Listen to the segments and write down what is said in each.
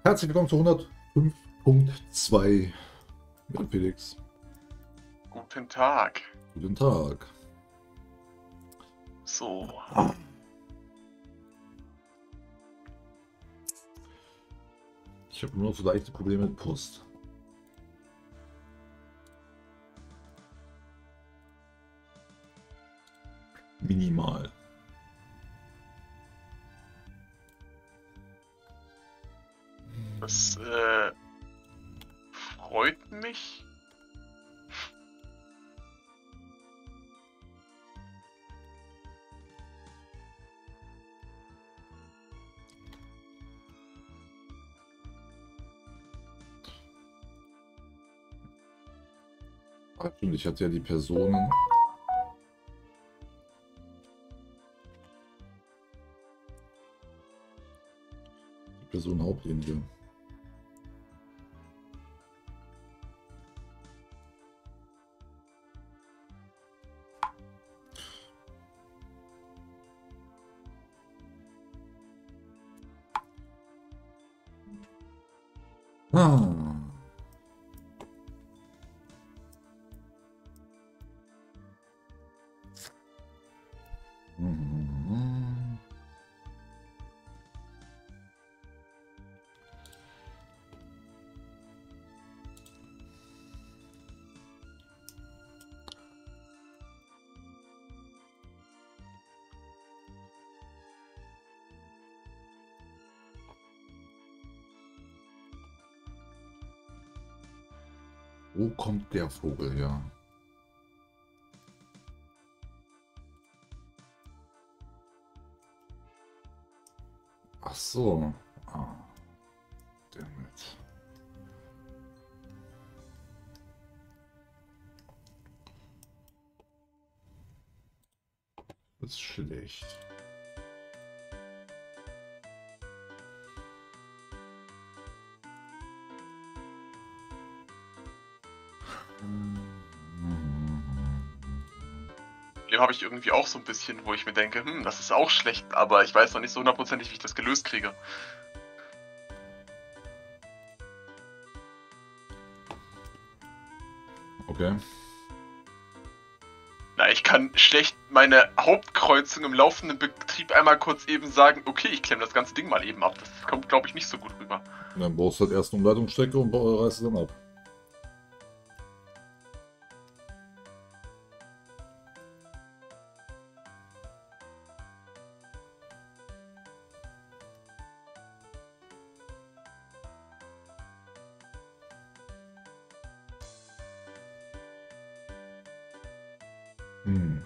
Herzlich willkommen zu 105.2 mit Felix. Guten Tag. Guten Tag. So, Ich habe nur noch so leichte Probleme mit Brust. Minimal. das freut mich. Und ich hatte ja die Personen. Die Person Hauptlinie. Ah. Mhm. Wo kommt der Vogel her? Ach so. Ah. Dammit. Das ist schlecht. Dem habe ich irgendwie auch so ein bisschen, wo ich mir denke, das ist auch schlecht, aber ich weiß noch nicht so hundertprozentig, wie ich das gelöst kriege. Okay. Na, ich kann schlecht meine Hauptkreuzung im laufenden Betrieb einmal kurz eben sagen, okay, ich klemme das ganze Ding mal eben ab. Das kommt, glaube ich, nicht so gut rüber. Und dann brauchst du halt erst eine Umleitungsstrecke und reißt es dann ab. Hm.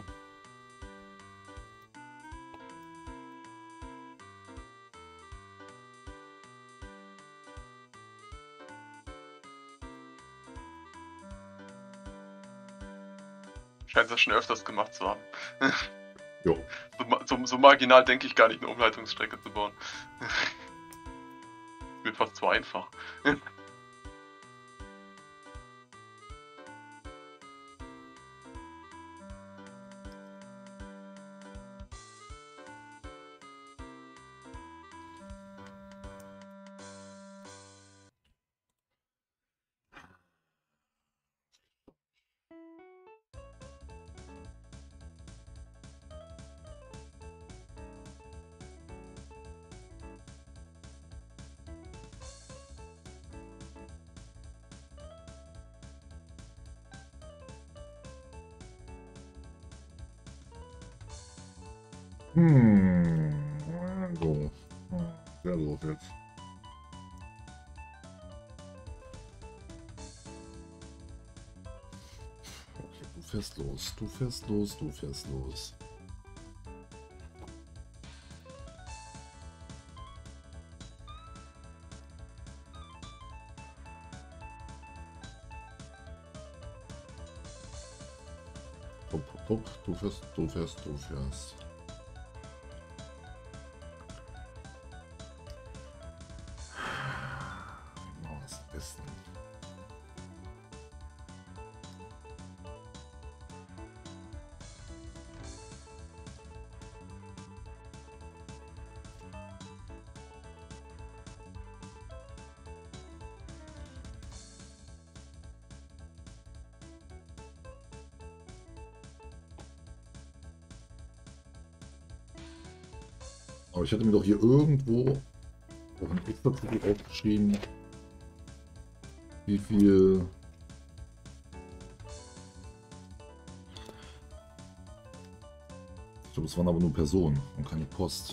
Scheint das schon öfters gemacht zu haben. Jo. So marginal denke ich gar nicht, eine Umleitungsstrecke zu bauen. Mir fast zu einfach. Hm. Doof. Sehr doof jetzt. Okay, du fährst los, du fährst los, du fährst los. Hopp, hopp, hopp, du fährst, du fährst, du fährst. Genau, das ist am besten. Aber ich hatte mir doch hier irgendwo auf einen extra Zettel aufgeschrieben, wie viel. Ich glaube, es waren aber nur Personen und keine Post.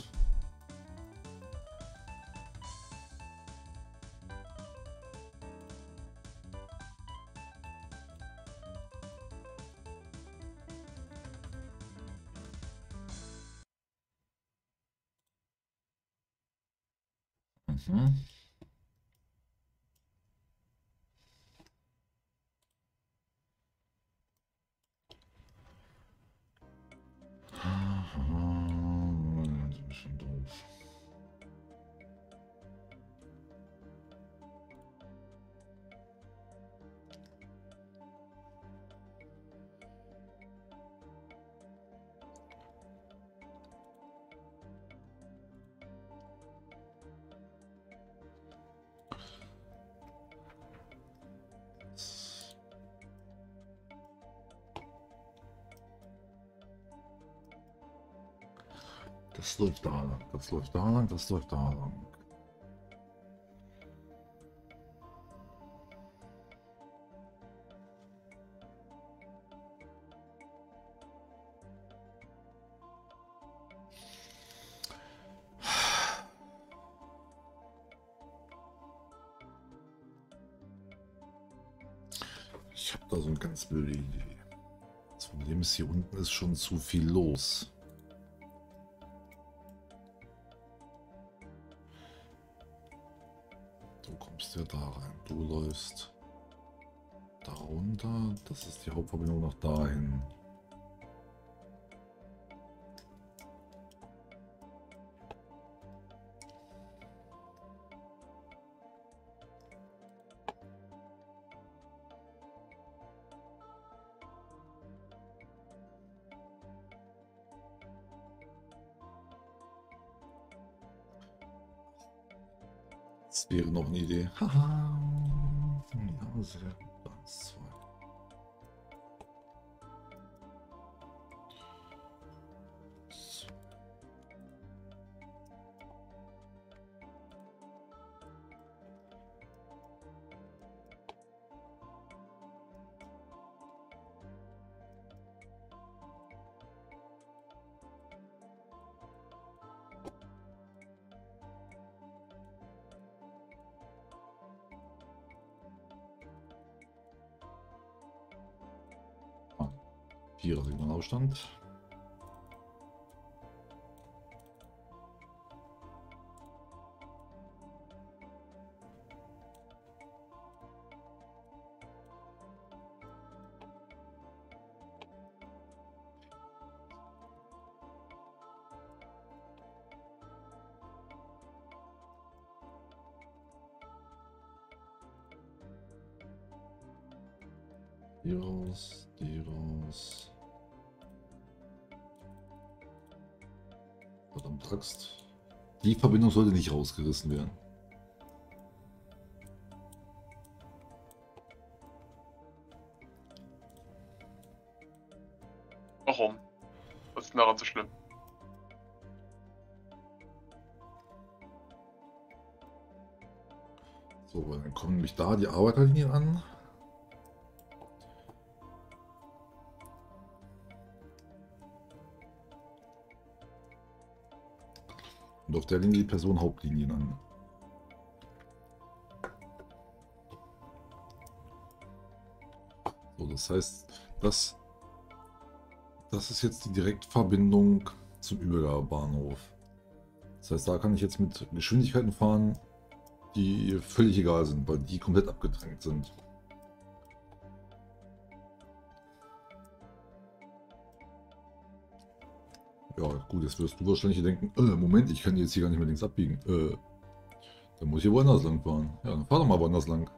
Mhm. Das ist ein bisschen doof. Das läuft da lang, das läuft da lang, das läuft da lang. Ich habe da so eine ganz blöde Idee. Das Problem ist, hier unten ist schon zu viel los. Du kommst ja da rein, du läufst da runter, das ist die Hauptverbindung nach dahin. Das wäre noch eine Idee. Haha. Ja, sehr gut. 1, 2. Vierer Signalaufstand. Die raus, die raus. Verdammt Axt. Die Verbindung sollte nicht rausgerissen werden. Warum? Was ist denn daran so schlimm? So, dann kommen nämlich da die Arbeiterlinien an. Und auf der Linie die Personenhauptlinien an. So, das heißt, das ist jetzt die Direktverbindung zum Übergabebahnhof. Das heißt, da kann ich jetzt mit Geschwindigkeiten fahren, die völlig egal sind, weil die komplett abgedrängt sind. Ja, gut, jetzt wirst du wahrscheinlich denken, Moment, ich kann jetzt hier gar nicht mehr links abbiegen. Dann muss ich woanders lang fahren. Ja, dann fahr doch mal woanders lang.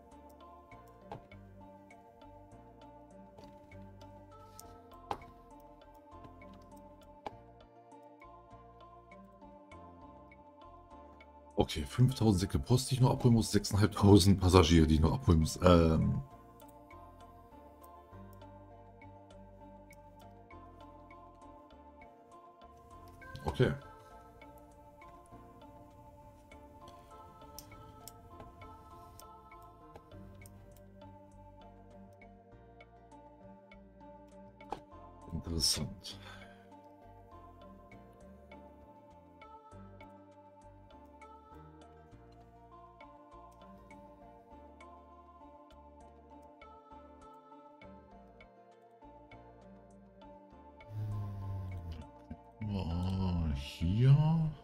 Okay, 5000 Säcke Post, die ich noch abholen muss, 6500 Passagiere, die ich noch abholen muss. Okay. Interessant. Hier.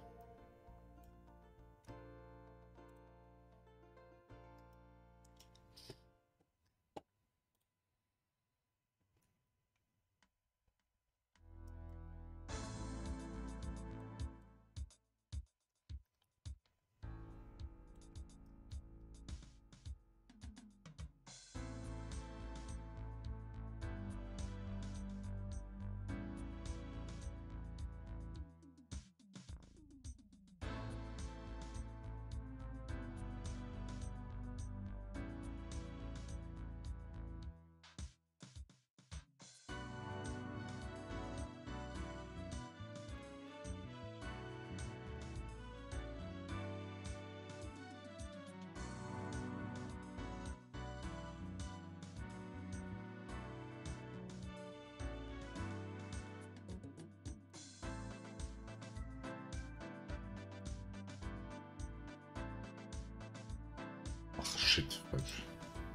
Ach, shit, falsch.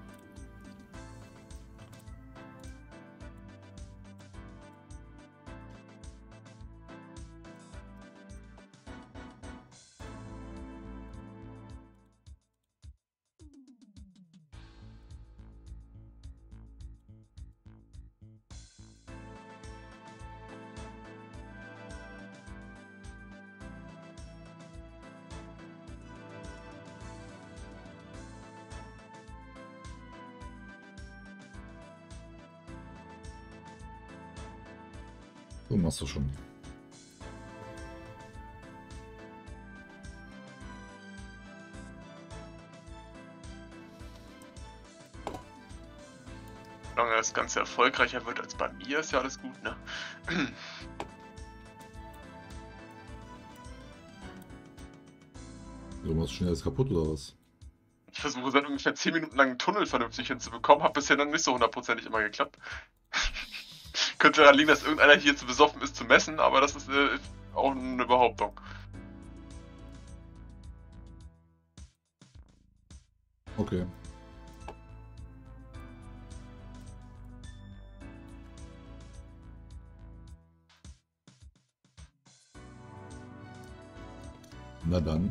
Du machst das schon. Solange das Ganze erfolgreicher wird als bei mir, ist ja alles gut, ne? Du machst schnell alles kaputt oder was? Ich versuche seit ungefähr 10 Minuten lang einen Tunnel vernünftig hinzubekommen, hat bisher dann nicht so hundertprozentig immer geklappt. Könnte daran liegen, dass irgendeiner hier zu besoffen ist zu messen, aber das ist auch eine Behauptung. Okay. Na dann.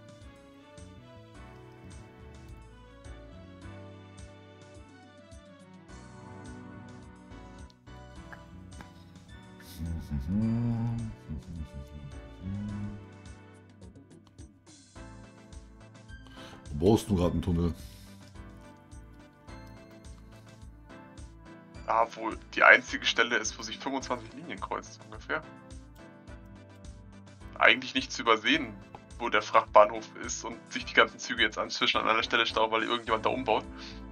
Wo brauchst du gerade einen Tunnel? Ah, wohl die einzige Stelle ist, wo sich 25 Linien kreuzt, ungefähr. Eigentlich nicht zu übersehen, wo der Frachtbahnhof ist und sich die ganzen Züge jetzt inzwischen an einer Stelle stauen, weil irgendjemand da umbaut.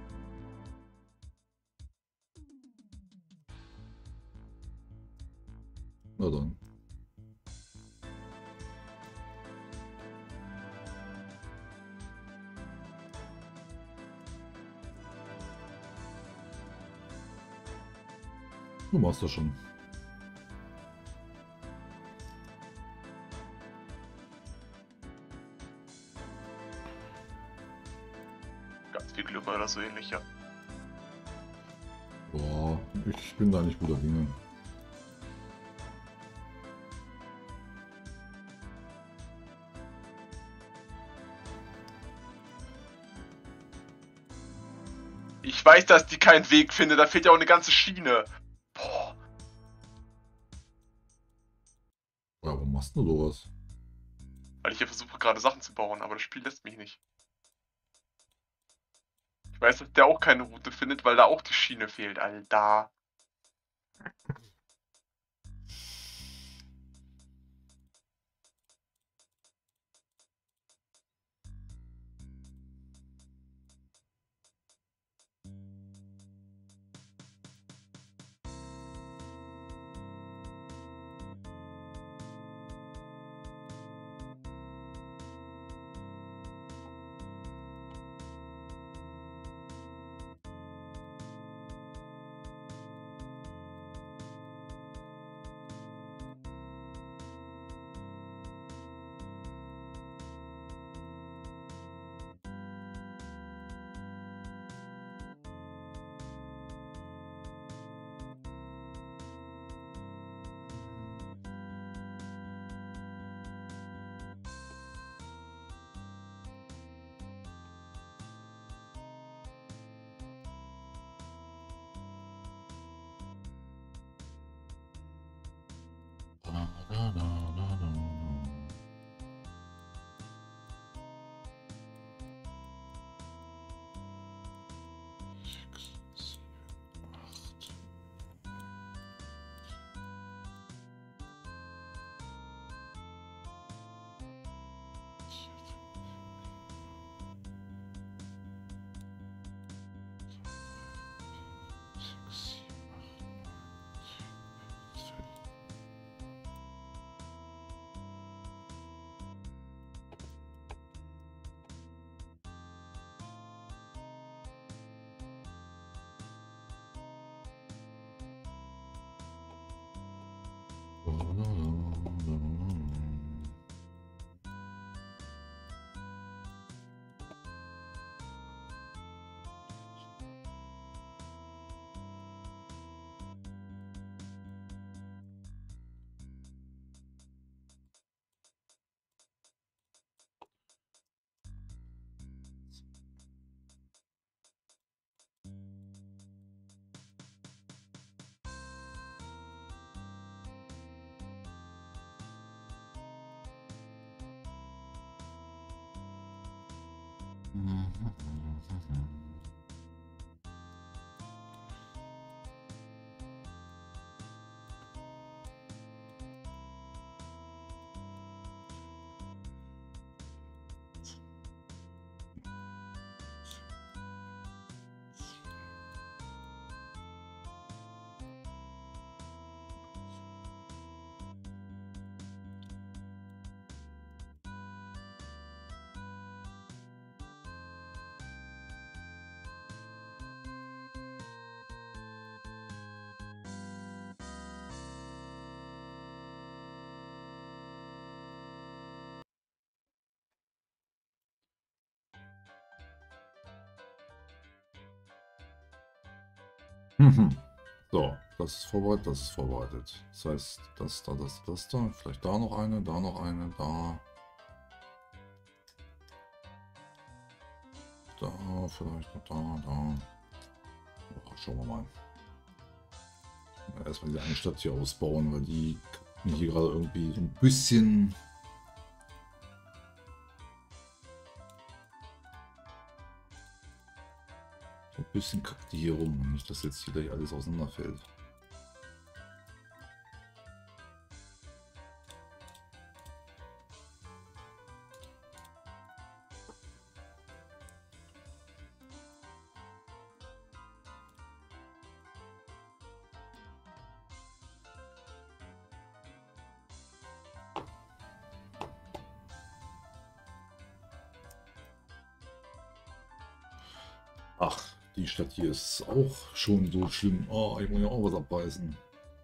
Na dann. Du machst das schon. Ganz viel Glück oder so ähnlich, ja. Boah, ich bin da nicht guter Dinge. Ich weiß, dass die keinen Weg findet, da fehlt ja auch eine ganze Schiene. Boah. Ja, warum machst du sowas? Weil ich hier versuche gerade Sachen zu bauen, aber das Spiel lässt mich nicht. Ich weiß, dass der auch keine Route findet, weil da auch die Schiene fehlt, Alter. So, das ist vorbereitet, das ist vorbereitet. Das heißt, das da, vielleicht da noch eine, da. Da, vielleicht noch da. Oh, schauen wir mal. Erstmal die eine Stadt hier ausbauen, weil die mir hier gerade irgendwie so ein bisschen. So ein bisschen kackt die hier rum. Nicht, dass jetzt hier gleich alles auseinanderfällt. Ach, die Stadt hier ist auch schon so schlimm. Oh, ich muss ja auch was abbeißen.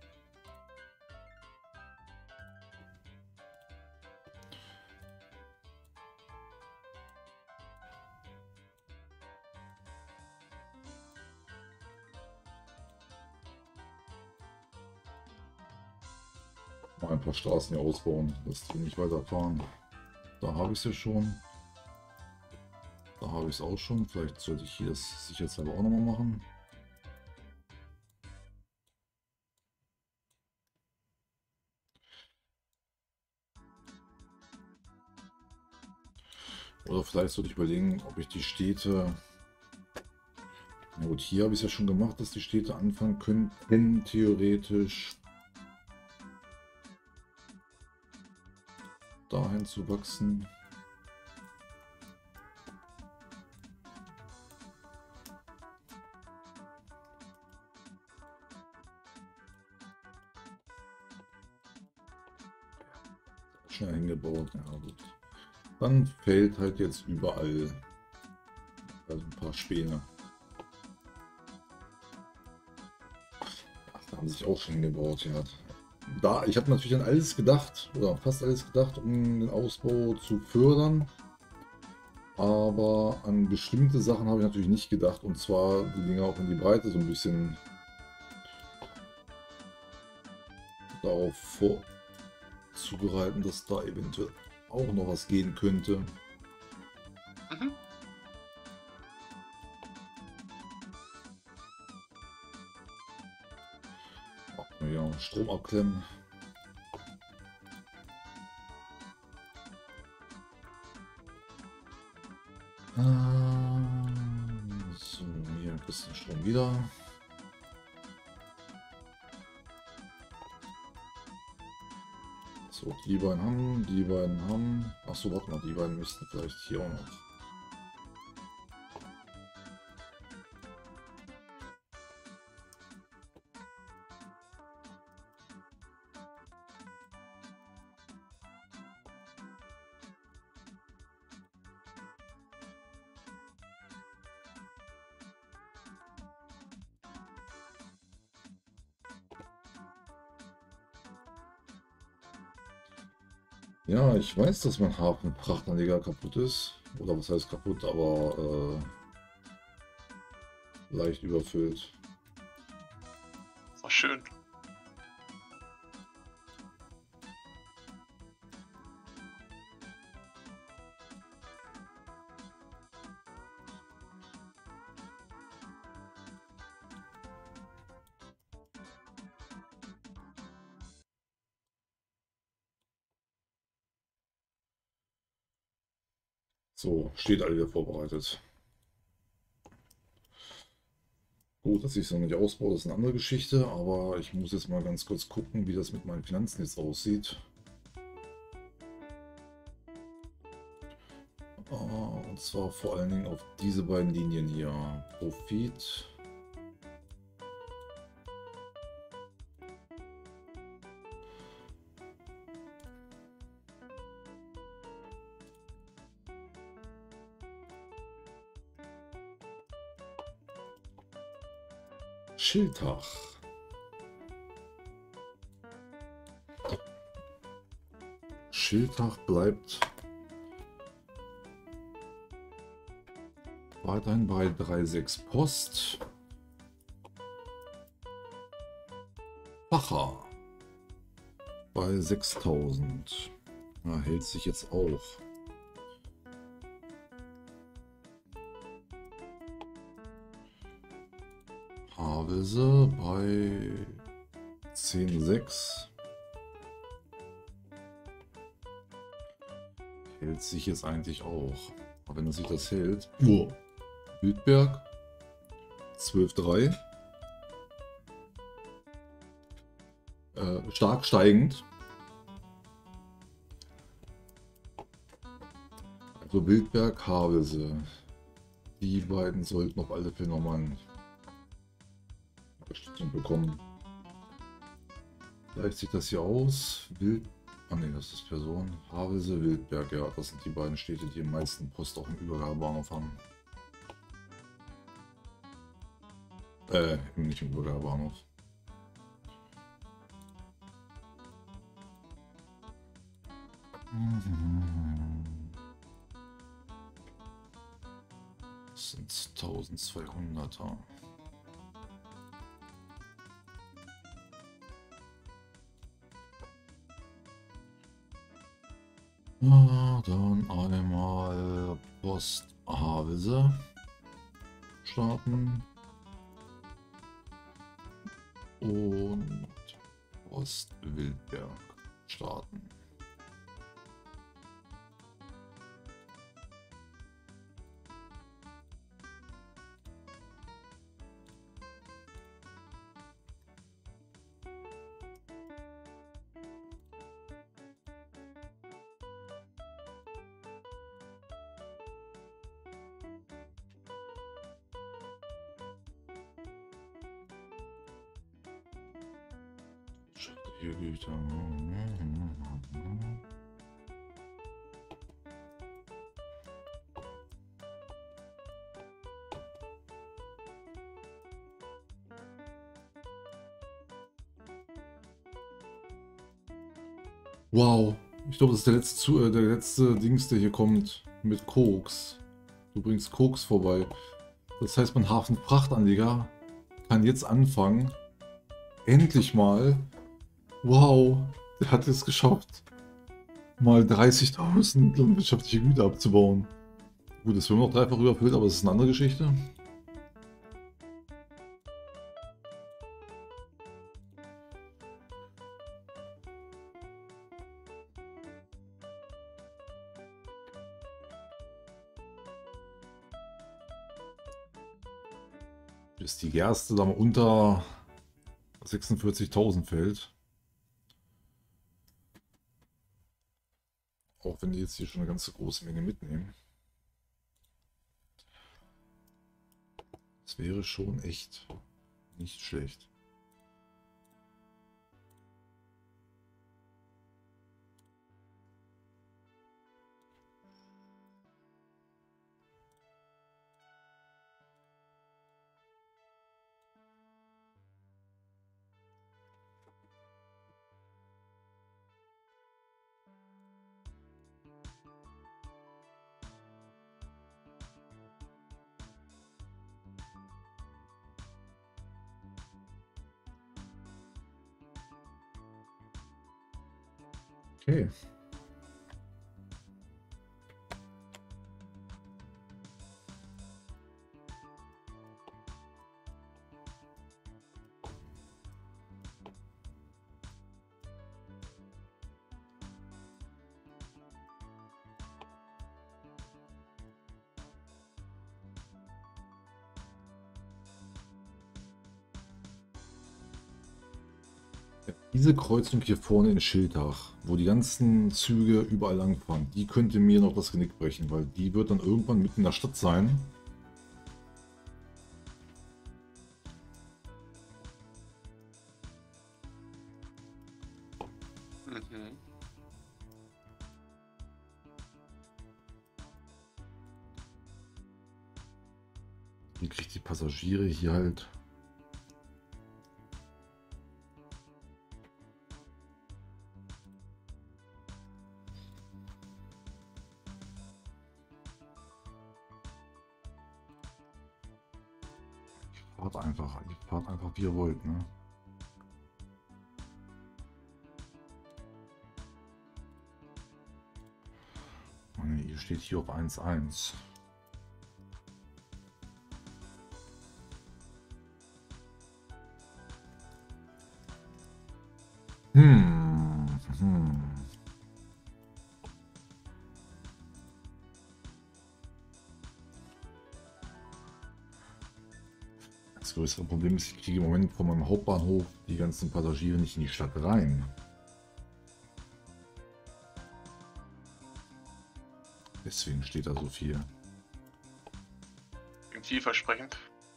Mal ein paar Straßen hier ausbauen, dass die nicht weiterfahren. Da habe ich es ja schon. Da habe ich es auch schon. Vielleicht sollte ich hier das sicherheitshalber auch nochmal machen. Oder vielleicht sollte ich überlegen, ob ich die Städte. Na gut, hier habe ich es ja schon gemacht, dass die Städte anfangen könnten, theoretisch dahin zu wachsen. Schnell hingebaut, ja gut. Dann fällt halt jetzt überall also ein paar Späne. Ach, da haben sich auch schon hingebaut, ja. Da, ich habe natürlich an alles gedacht, oder fast alles gedacht, um den Ausbau zu fördern. Aber an bestimmte Sachen habe ich natürlich nicht gedacht. Und zwar die Dinge auch in die Breite so ein bisschen darauf vorzubereiten, dass da eventuell auch noch was gehen könnte. Mhm. Ja, Strom abklemmen. So, hier ein bisschen Strom wieder. So, die beiden haben, die beiden haben. Achso, warte mal, die beiden müssten vielleicht hier auch noch. Ja, ich weiß, dass mein Hafenfrachtanleger kaputt ist. Oder was heißt kaputt, aber leicht überfüllt. Ist doch schön. So, steht alle wieder vorbereitet. Gut, dass ich es noch nicht ausbaue, das ist eine andere Geschichte, aber ich muss jetzt mal ganz kurz gucken, wie das mit meinen Finanzen jetzt aussieht. Und zwar vor allen Dingen auf diese beiden Linien hier. Profit. Schildtag. Schildtag bleibt weiterhin bei 3,6 Post. Bacher bei 6.000. Ja, hält sich jetzt auch. Havelse bei 10,6. Hält sich jetzt eigentlich auch. Aber wenn sich das hält. Wildberg 12,3. Stark steigend. Also Wildberg, Havelse. Die beiden sollten auf alle Fälle nochmal eine Unterstützung bekommen. Gleicht sich das hier aus? Ah ne, das ist Person. Havelse, Wildberg, ja, das sind die beiden Städte, die am meisten Post auf dem Übergabebahnhof haben. Nicht im Übergabebahnhof. Das sind 1200er. Dann einmal Post Havelse starten und Post Wildberg starten. Hier geht er. Wow, ich glaube, das ist der letzte Dings, der hier kommt mit Koks. Du bringst Koks vorbei. Das heißt, mein Hafenfrachtanleger kann jetzt anfangen. Endlich mal. Wow, der hat es geschafft, mal 30.000 landwirtschaftliche Güter abzubauen. Gut, es wird noch dreifach überfüllt, aber das ist eine andere Geschichte. Bis die Gerste da mal unter 46.000 fällt. Auch wenn die jetzt hier schon eine ganze große Menge mitnehmen. Das wäre schon echt nicht schlecht. Okay. Diese Kreuzung hier vorne in Schiltach, wo die ganzen Züge überall langfahren, die könnte mir noch das Genick brechen, weil die wird dann irgendwann mitten in der Stadt sein. Mhm. Wie kriegt die Passagiere hier halt... ihr fahrt einfach wie ihr wollt, ne? Oh ne, ihr steht hier auf 1,1. Hm. Das größere Problem ist, ich kriege im Moment von meinem Hauptbahnhof die ganzen Passagiere nicht in die Stadt rein. Deswegen steht da so viel. Klingt vielversprechend.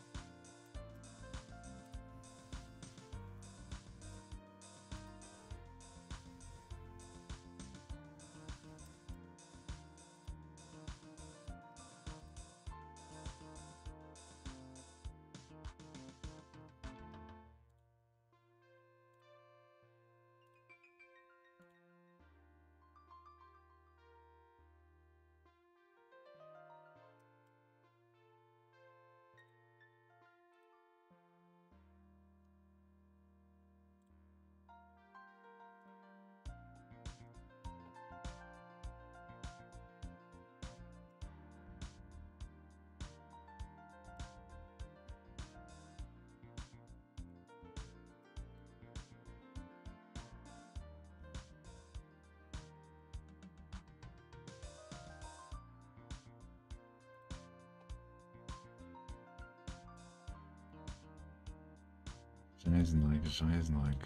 Scheißeneck.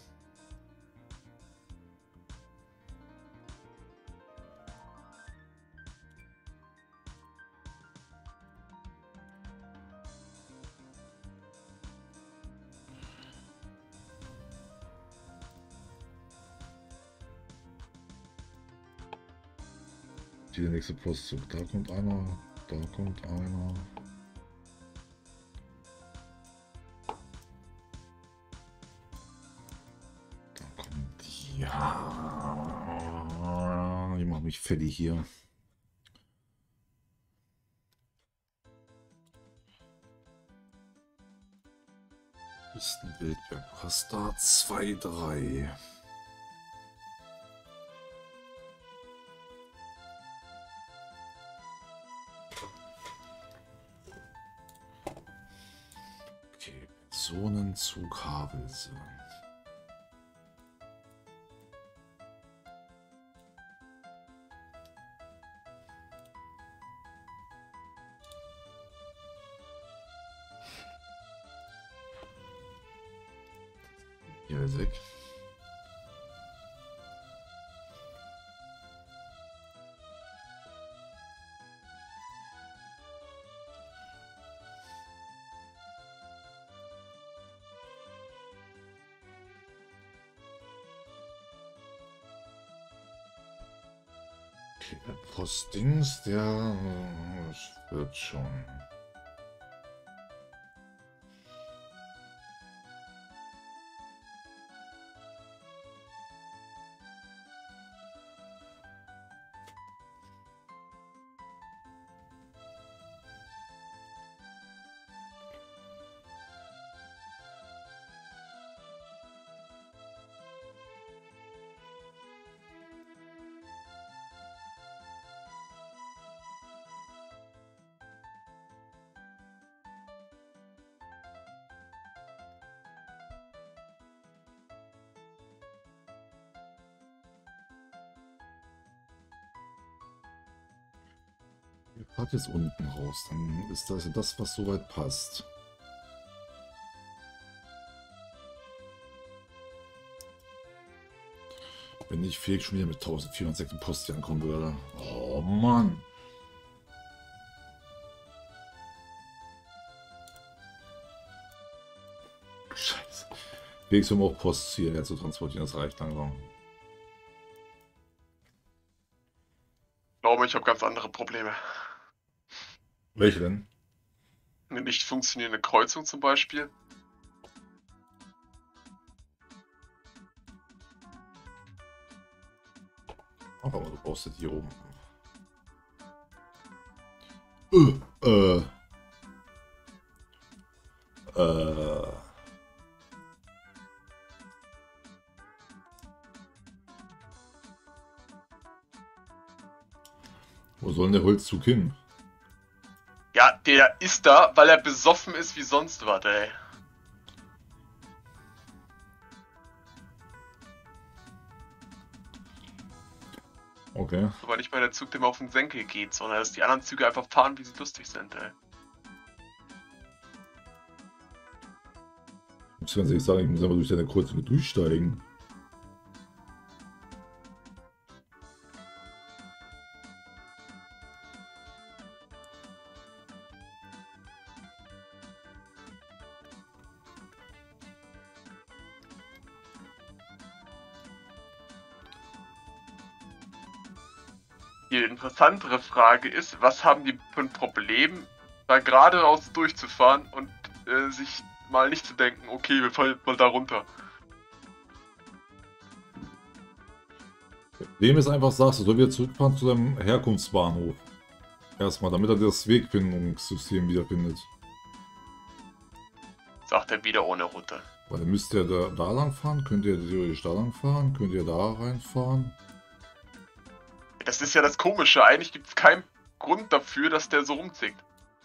Hier der nächste Postzug. Da kommt einer, da kommt einer. Da kommt die. Ja, die machen mich fertig hier. Küstenbildwerk. Du hast da 2, 3. Okay, Personenzug Havelse. Hier ist weg. Okay, der Postdings, der wird schon. Ihr fahrt jetzt unten raus, dann ist das das, was soweit passt. Wenn nicht Felix schon wieder mit 1406 Post ankommen würde. Oh Mann. Scheiße. Felix, um auch Post hierher zu transportieren, das reicht langsam. Ich glaube, ich habe ganz andere Probleme. Welche denn? Eine nicht funktionierende Kreuzung zum Beispiel. Aber du brauchst das hier oben. Wo soll denn der Holzzug hin? Ja, der ist da, weil er besoffen ist wie sonst was, ey. Okay. Aber nicht mal der Zug, der mir auf den Senkel geht, sondern dass die anderen Züge einfach fahren, wie sie lustig sind, ey. Ich muss ganz ehrlich sagen, ich muss einfach durch deine Kreuzung durchsteigen. Die interessantere Frage ist, was haben die für ein Problem, da geradeaus durchzufahren und sich mal nicht zu denken, okay, wir fallen mal da runter. Dem ist einfach sagst, du soll wieder zurückfahren zu deinem Herkunftsbahnhof. Erstmal, damit er das Wegfindungssystem wiederfindet. Sagt er wieder ohne Route. Weil dann müsst ihr da lang fahren, könnt ihr theoretisch da lang fahren, könnt ihr da reinfahren. Das ist ja das Komische, eigentlich gibt es keinen Grund dafür, dass der so rumzickt.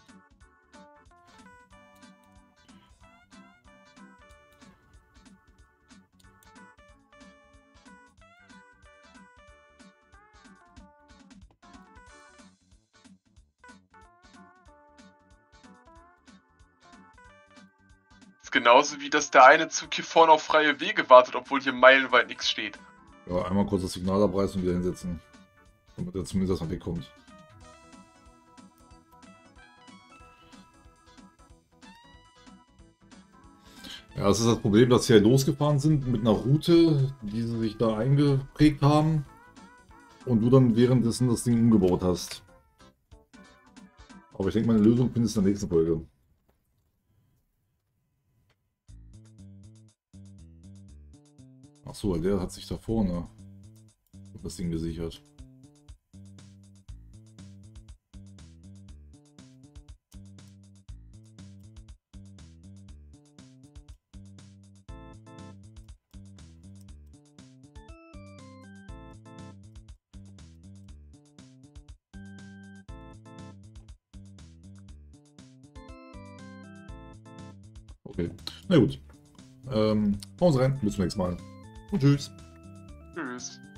Genauso wie dass der eine Zug hier vorne auf freie Wege wartet, obwohl hier meilenweit nichts steht. Ja, einmal kurz das Signal abreißen und wieder hinsetzen. Damit er zumindest erstmal wegkommt. Ja, das ist das Problem, dass sie ja losgefahren sind mit einer Route, die sie sich da eingeprägt haben. Und du dann währenddessen das Ding umgebaut hast. Aber ich denke, meine Lösung findest du in der nächsten Folge. Achso, der hat sich da vorne das Ding gesichert. Okay, na gut. Hauen Sie rein, bis zum nächsten Mal. Und tschüss. Tschüss.